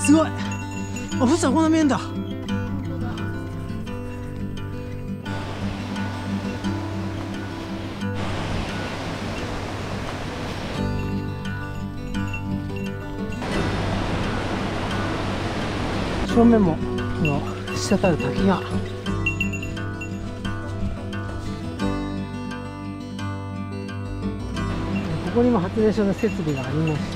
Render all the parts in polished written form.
すごい。あ、富士山こんな見えんだ。正面もこの滴る滝が。ここにも発電所の設備がありまして、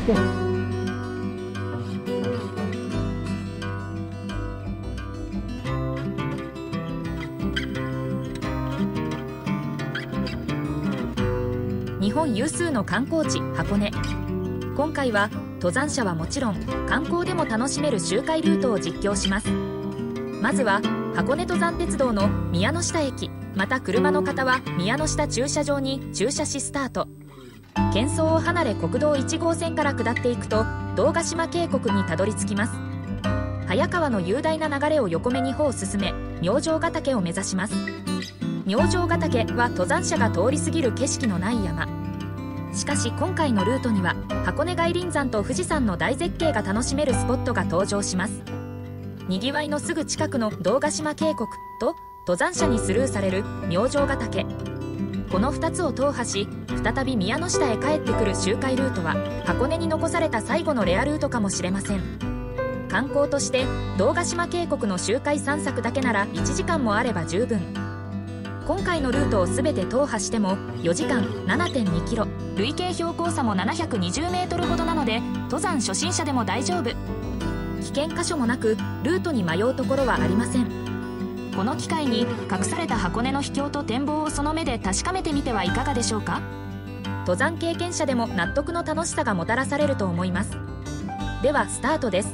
日本有数の観光地箱根。今回は登山者はもちろん観光でも楽しめる周回ルートを実況します。まずは箱根登山鉄道の宮ノ下駅、また車の方は宮ノ下駐車場に駐車しスタート。喧騒を離れ国道1号線から下っていくと堂ヶ島渓谷にたどり着きます。早川の雄大な流れを横目に歩を進め、明星ヶ岳を目指します。明星ヶ岳は登山者が通り過ぎる景色のない山。しかし今回のルートには箱根外輪山と富士山の大絶景が楽しめるスポットが登場します。にぎわいのすぐ近くの堂ヶ島渓谷と登山者にスルーされる明星ヶ岳、この2つを踏破し再び宮ノ下へ帰ってくる周回ルートは箱根に残された最後のレアルートかもしれません。観光として堂ヶ島渓谷の周回散策だけなら1時間もあれば十分。今回のルートを全て踏破しても4時間 7.2 キロ、累計標高差も720メートルほどなので登山初心者でも大丈夫。危険箇所もなくルートに迷うところはありません。この機会に隠された箱根の秘境と展望をその目で確かめてみてはいかがでしょうか。登山経験者でも納得の楽しさがもたらされると思います。ではスタートです。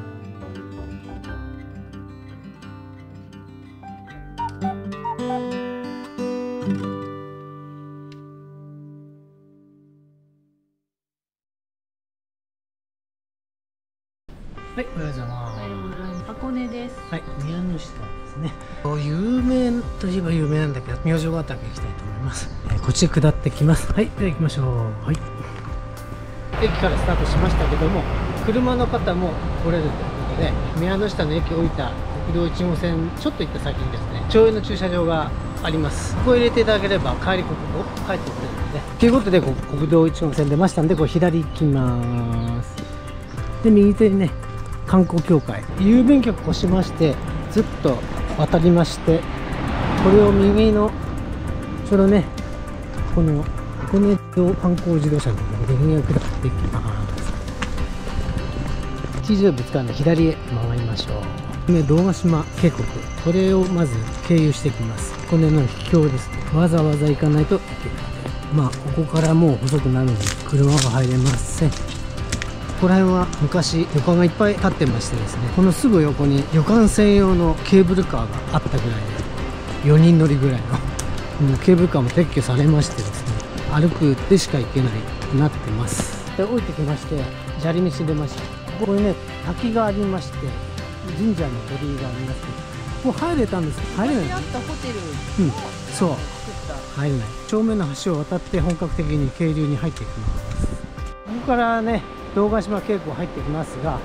はい、おはようございます。 箱根です。 はい、宮ノ下ですね。有名といえば有名なんだけど、明星ヶ岳行きたいと思います。こっちへ下ってきます。はい、では行きましょう。はい。駅からスタートしましたけども、車の方も来れるということで、宮ノ下の駅を降りた国道1号線ちょっと行った先にですね、町営の駐車場があります。ここ入れていただければ帰りここ帰ってくれるので、ということで国道1号線出ましたんで、これ左行きます。で、右手にね、観光協会郵便局を越しましてずっと渡りまして、これを右のちょうどね、この箱根観光自動車の右側下っていきます。T字をぶつかるので左へ回りましょう。ね、堂ヶ島渓谷、これをまず経由していきます。箱根の秘境ですね。わざわざ行かないといけない。まあここからもう細くなるので車は入れません。ここら辺は昔旅館がいっぱい建ってましてですね、このすぐ横に旅館専用のケーブルカーがあったぐらいで、4人乗りぐらいのもうケーブルカーも撤去されましてですね、歩くでしか行けないとなってます。で降りてきまして砂利道出ました。ここにね滝がありまして、神社の鳥居がありますけど、もう入れたんですけど入れない。 あったホテルうん、そう入れない。正面の橋を渡って本格的に渓流に入っていきます。ここからね堂ヶ島渓谷入ってきますが、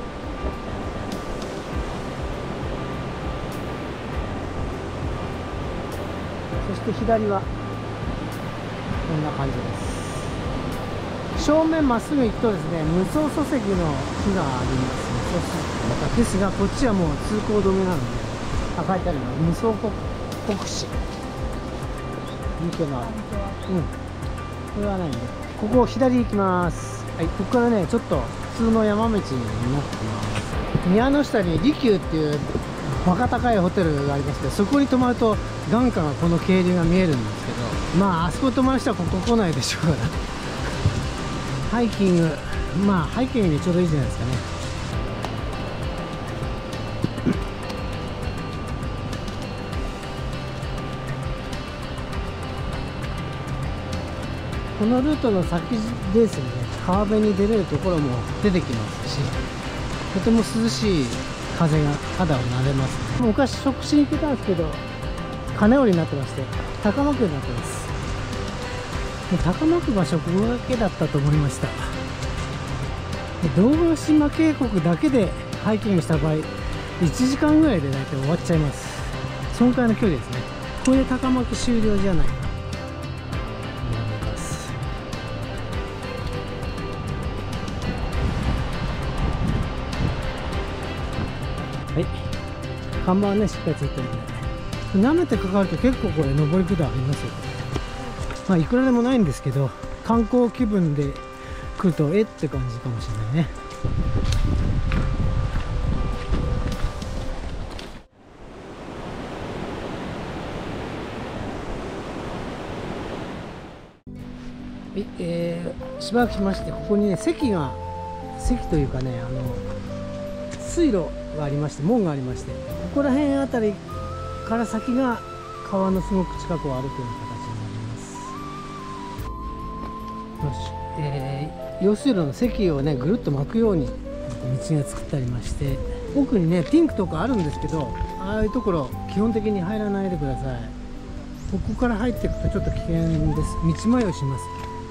そして左はこんな感じです。正面まっすぐ行くとですね、無双礎石の木があります。無双礎石ですが、こっちはもう通行止めなので、書いてあるのは無双国士見てます。これはないんで、ここ左行きます。はい、ここからねちょっと普通の山道になってます。宮ノ下に利休っていうバカ高いホテルがありますけど、そこに泊まると眼下がこの渓流が見えるんですけど、まああそこ泊まる人はここ来ないでしょうからハイキング、まあハイキングにちょうどいいじゃないですかね。このルートの先ですね、川辺に出れるところも出てきますし、とても涼しい風が肌を撫でます。昔食しに行ってたんですけど、金折りになってまして、高間区になってます。高間区がここだけだったと思いました。堂ヶ島渓谷だけでハイキングした場合1時間ぐらいで大体終わっちゃいます。そのくらいの距離ですね。これで高巻終了じゃないかと思います。はい、看板はねしっかりついてるんで、舐めてかかると結構これ上り下りありますよ。まあいくらでもないんですけど、観光気分で来るとえって感じかもしれないね。しばらくしまして、ここにね席というかね、水路がありまして、門がありまして、ここら辺あたりから先が川のすごく近くを歩くような形になります。用水路の堰をねぐるっと巻くように道が作ってありまして、奥にねピンクとかあるんですけど、ああいうところ基本的に入らないでください。ここから入っていくとちょっと危険です。道迷いします。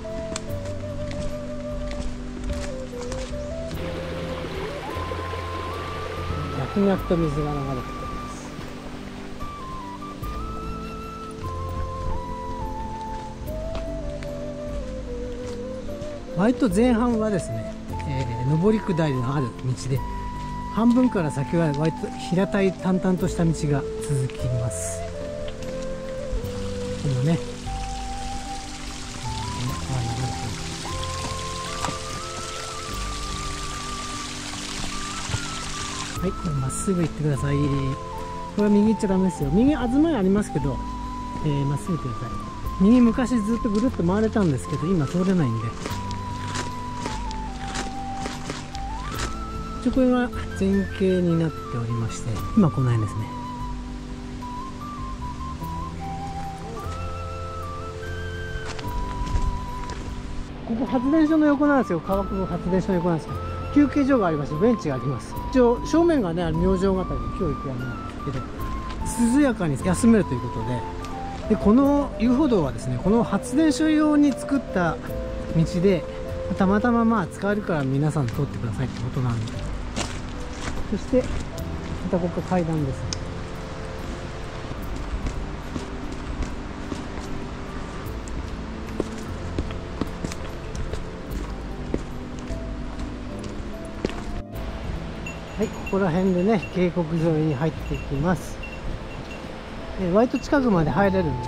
脈々と水が流れてきます。割と前半はですね、上り下りのある道で、半分から先は割と平たい淡々とした道が続きます。このね、はい、まっすぐ行ってください。これは右行っちゃダメですよ。右東屋ありますけど、まっすぐ行ってください。右昔ずっとぐるっと回れたんですけど、今通れないんで、これは前傾になっておりまして、今この辺ですね。ここ発電所の横なんですよ。川久保発電所の横なんですけど、休憩所がありまして、ベンチがあります。一応正面がね明星ヶ岳の今日行く山なんですけど、涼やかに休めるということで、この遊歩道はですね、この発電所用に作った道で、たまたままあ使えるから皆さん通ってくださいってことなんで、そしてまたここ階段です。はい、ここら辺でね渓谷沿いに入っていきます。割と近くまで入れるんで、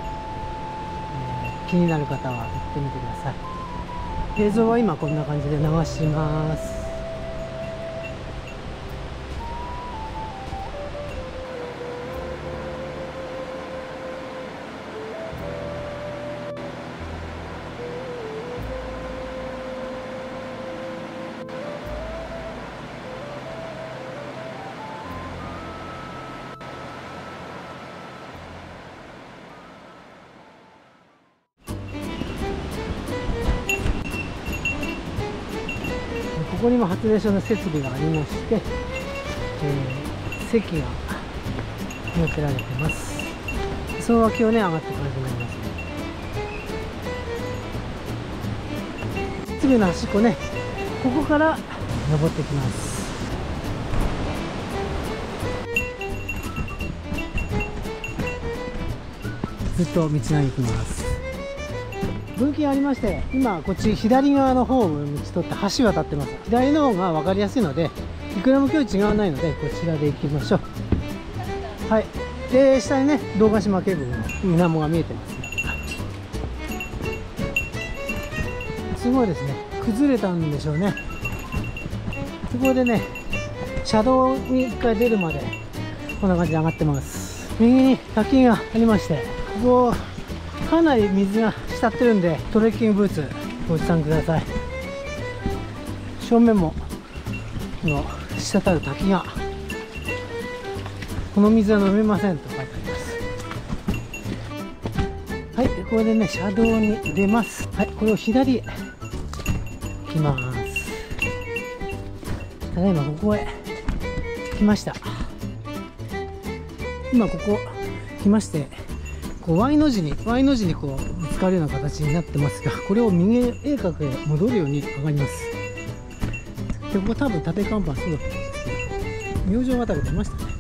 気になる方は行ってみてください。映像は今こんな感じで流します。ここにも発電所の設備がありまして、席が設けられてます。その脇をね上がっていく感じになりますね。すぐの端っこね、ここから登ってきます。ずっと道のり行きます。分岐ありまして、今こっち左側の方を道取って橋渡ってます。左の方が分かりやすいので、いくらも距離違わないのでこちらで行きましょう。はい、で下にね堂ヶ島渓谷の水面が見えてますね。すごいですね、崩れたんでしょうね。そこでね車道に1回出るまでこんな感じで上がってます。右に滝がありまして、ここかなり水が浸ってるんで、トレッキングブーツご持参ください。正面もの滴る滝が、この水は飲めませんと書いてあります。はい、これでね車道に出ます。はい、これを左へ行きます。ただいまここへ来ました。今ここ来まして、こう Y の字にこうぶつかるような形になってますが、これを右鋭角へ戻るように上がります。でここ多分縦看板そうだったんですけど、 明星ヶ岳出ましたね。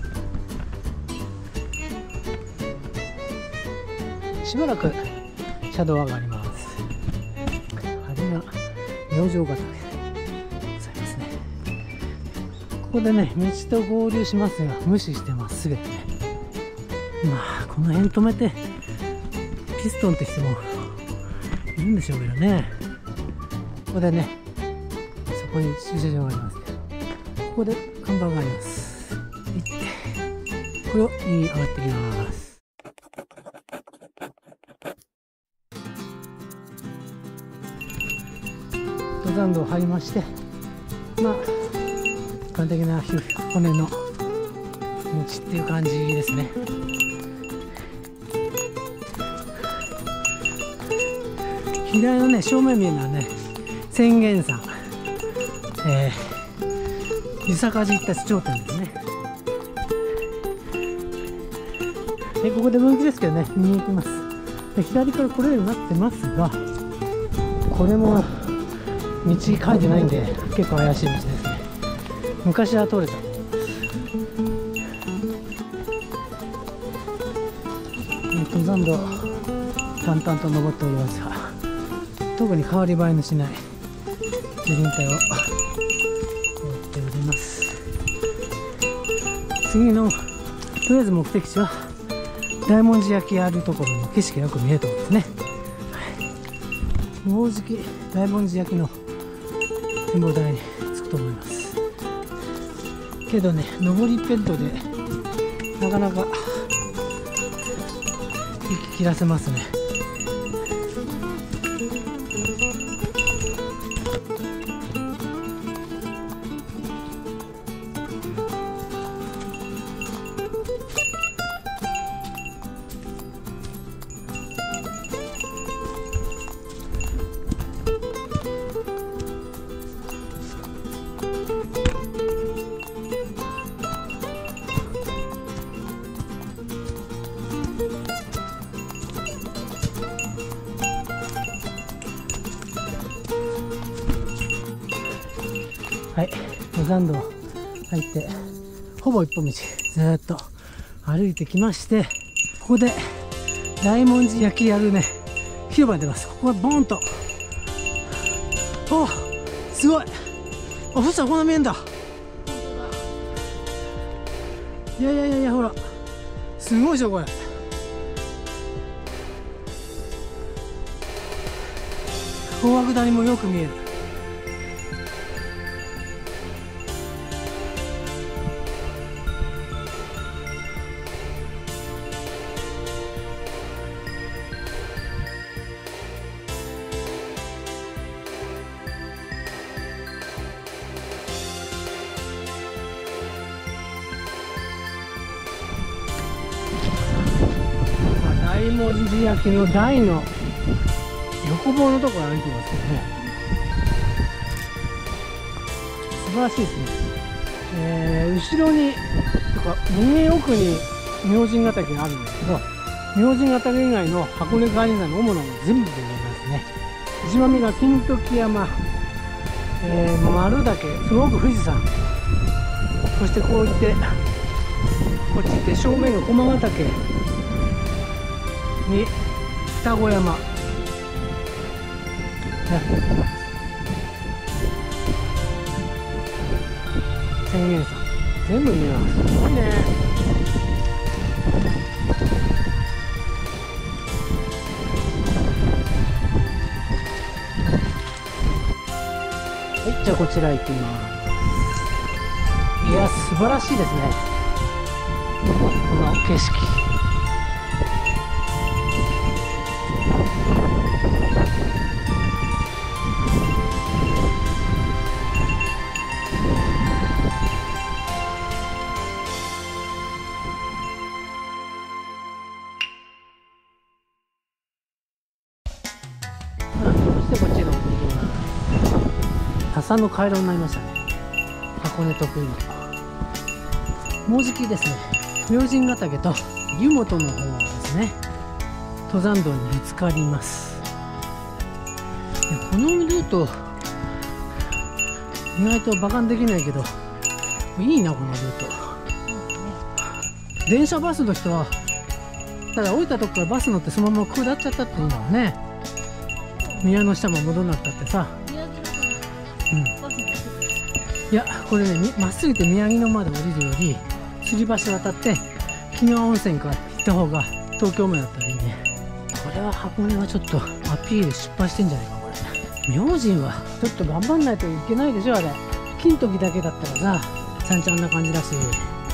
しばらく車道上がります。あれが明星ヶ岳でございますね。ここでね、道と合流しますが無視してます。すべてね。まあこの辺止めてピストンって人もいるんでしょうけどね。ここでね、そこに駐車場がありますね。ここで看板があります。行ってこれを右に上がってきます。登山道を入りまして、まあ一般的な箱根の道っていう感じですね。左のね、正面見えるのはね、浅間山、湯坂寺行った頂点ですね。でここで分岐ですけどね、右に行きます。で左から来れるようになってますが、これも道書いてないんで結構怪しい道ですね。昔は通れた。登山道淡々と登っておりますが、特に変わり映えのしない樹林帯を登っております。次のとりあえず目的地は大文字焼きあるところの景色がよく見えるところですね。もうじき大文字焼きの展望台に着くと思います。けどね、登りペットでなかなか息切らせますね。はい、登山道入ってほぼ一本道ずーっと歩いてきまして、ここで大文字焼きやるね広場に出ます。ここがボーンと、おすごい、あ、富士山こんな見えんだ。いやいやいやいや、ほらすごいでしょこれ。大涌谷もよく見える。大文字焼きの台の横棒のところ歩いてますけどね、素晴らしいですね。後ろにとか右奥に明神ヶ岳があるんですけど、明神ヶ岳以外の箱根カーニ山の主なもの全部で見えますね。一番目が金時山、丸岳、その奥富士山、そしてこう行ってこっち行って正面が駒ヶ岳に双子山、浅間山全部見えます。すごいね。はい、じゃあこちら行ってみます。いや素晴らしいですね、この景色。そしてこっちが行きます。笹の回廊になりましたね。箱根特有のもうじきですね、明神ヶ岳と湯本の方ですね、登山道にぶつかります。でこのルート意外と馬鹿にできないけどいいなこのルート。電車バスの人はただ降りたとこからバス乗ってそのまま下っちゃったっていいのはね、宮の下も戻んなくたってさ。いやこれね、まっすぐ行って宮城野まで降りるより吊り橋渡って鬼怒川温泉から行った方が東京までだったらいいね。これは箱根はちょっとアピール失敗してんじゃないかこれ。明神はちょっと頑張んないといけないでしょあれ。金時だけだったらさ山頂あんな感じだし、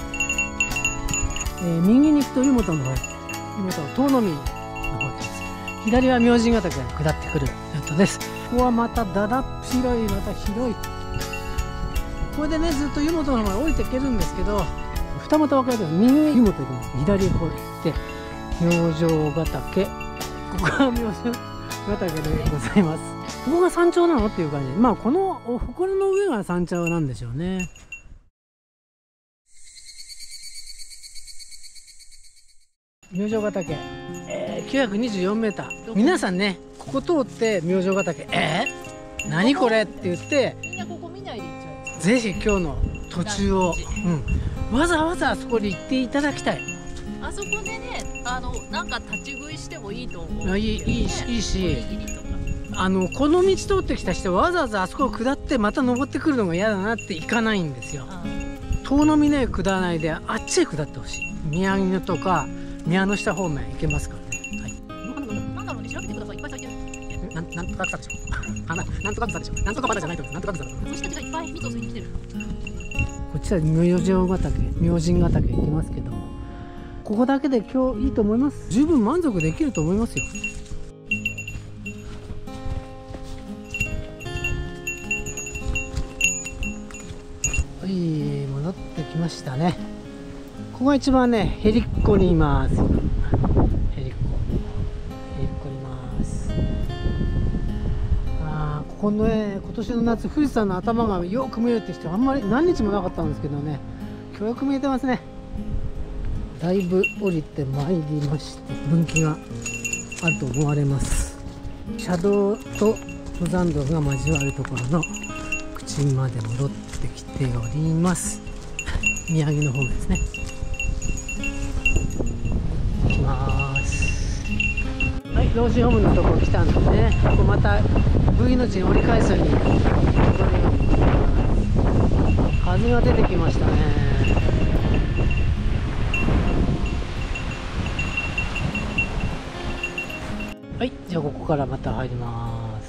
右に行くと湯本の方、湯本の遠野見の方です。左は明神ヶ岳が下ってくるルートです。ここはまただだっ広い、また広い。これでねずっと湯本の方まで降りていけるんですけど、二股分かれてる。右に湯本行きます。左へこう行って明星ヶ岳、ここは明星ヶ岳でございます。ここが山頂なのっていう感じ。まあこの祠の上が山頂なんでしょうね。明星ヶ岳、924メーター。皆さんねここ通って明星ヶ岳何これって言ってみんなここ見ないで行っちゃう。 ぜひ今日の途中を、わざわざあそこで行っていただきたい。 あそこでね、なんか立ち食いしてもいいと思う。 いいし、 おにぎりとか。 この道通ってきた人はわざわざあそこを下ってまた登ってくるのが嫌だなって行かないんですよ。遠野峰へ下らないであっちへ下ってほしい。宮城野とか宮の下方面行けますからね。はい。 なんだろうね、調べてください。いっぱい咲いてる。 なんとか草でしょ。なんとか草でしょ。なんとかバラじゃないと思う。なんとか草だと思う。 虫たちがいっぱい蜜を吸いに来てる。 こっちは明星ヶ岳、明神ヶ岳行きますけども、ここだけで今日いいと思います。十分満足できると思いますよ。はい、戻ってきましたね。ここが一番ね、へりっこにいます。へりっこにいます。ここのね、今年の夏富士山の頭がよく見えるって人あんまり何日もなかったんですけどね、今日よく見えてますね。だいぶ降りてまいりまして、分岐があると思われます。車道と登山道が交わるところの口まで戻ってきております。宮城の方面ですね。行きます。はい、老人ホームのところ来たんでね、ここまた V の字に折り返すように風が出てきましたね。はい、じゃあここからまた入ります。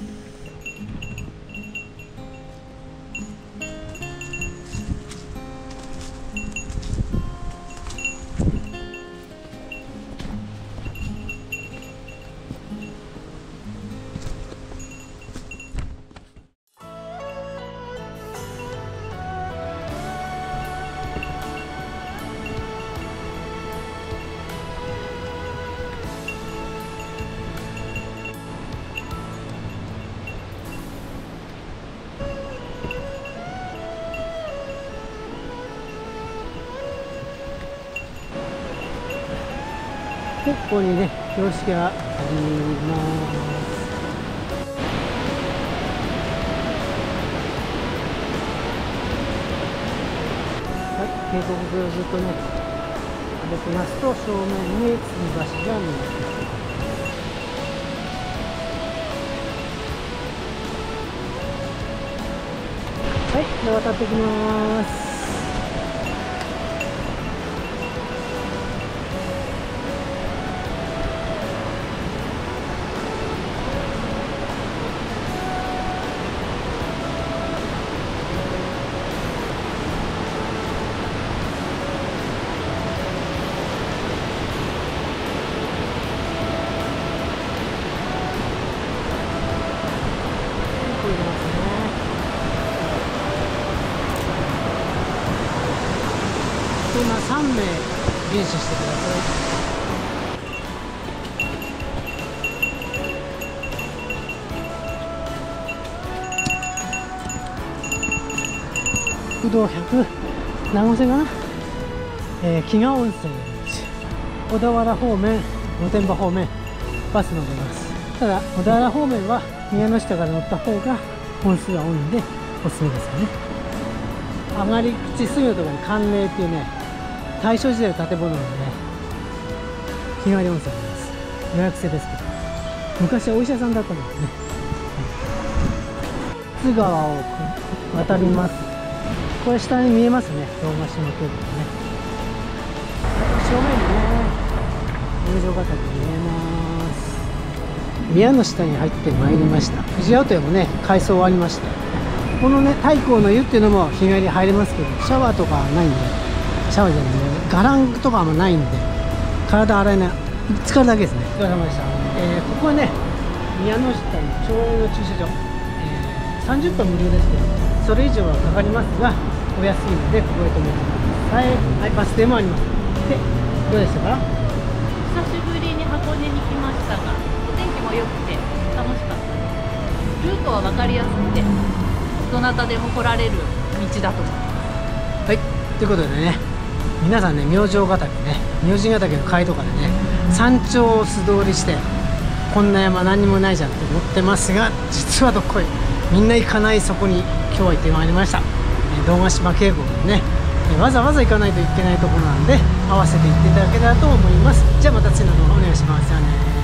ここにね、標識があります。はい、渓谷沿いをずっとね、歩きますと正面に吊り橋が見えます。はい、じゃあ渡ってきます。今3名減視してください。国道100何号線かな、鬼怒温泉小田原方面、御殿場方面バス乗ります。ただ小田原方面は宮の下から乗った方が本数が多いんでおすすめですよね。 上がり口すぐのところに寒嶺っていうね、大正時代の建物のね、日帰り温泉あります。予約制ですけど、昔はお医者さんだったんですね。津川を渡ります。これ下に見えますね、堂ヶ島渓谷ね。正面にね、入場ヶ岳見えます。宮の下に入ってまいりました。富士屋ホテルもね、改装終わりまして、このね、太閤の湯っていうのも日帰り入れますけど、シャワーとかはないんで、シャワーじゃないんで、ガランとかもないんで、体洗えない、浸かるだけですね。お疲れ様でした。ここはね、宮の下の町営の駐車場、30分無料ですけど、それ以上はかかりますが、お安いので、ここへ止めてください。はい、バス停もあります。で、どうでしたか？ 久しぶりに箱根に来ましたが、お天気も良くて楽しかったです。ルートは分かりやすくて、どなたでも来られる道だと思います。 はい、ということでね、皆さんね、明星ヶ岳ね、明神ヶ岳の街道からね、山頂を素通りして、こんな山何にもないじゃんって思ってますが、実はどっこい、みんな行かないそこに今日は行ってまいりました。堂ヶ島渓谷にね、わざわざ行かないといけないところなんで、合わせて行っていただけたらと思います。じゃあまた次の動画お願いします。じゃあね。